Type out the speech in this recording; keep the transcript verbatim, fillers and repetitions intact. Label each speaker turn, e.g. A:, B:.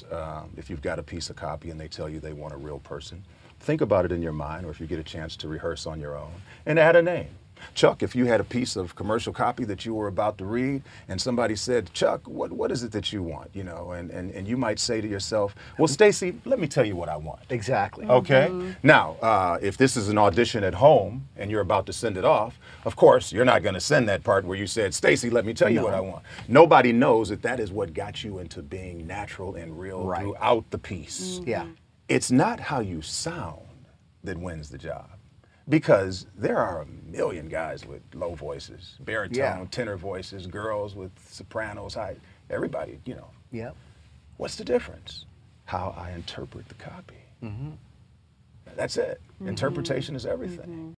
A: um, if you've got a piece of copy and they tell you they want a real person, think about it in your mind, or if you get a chance to rehearse on your own, and add a name. Chuck, if you had a piece of commercial copy that you were about to read and somebody said, Chuck, what, what is it that you want? You know, and, and, and you might say to yourself, well, Stacey, let me tell you what I want.
B: Exactly.
A: Okay?
C: Mm-hmm.
A: Now, uh, if this is an audition at home and you're about to send it off, of course, you're not going to send that part where you said, Stacey, let me tell you
B: No.
A: what I want. Nobody knows that that is what got you into being natural and real
B: Right.
A: throughout the piece.
C: Mm-hmm.
B: Yeah.
A: It's not how you sound that wins the job. Because there are a million guys with low voices, baritone,
B: Yeah.
A: tenor voices, girls with sopranos, high, everybody, you know.
B: Yep.
A: What's the difference? How I interpret the copy.
B: Mm-hmm.
A: That's it. Mm-hmm. Interpretation is everything.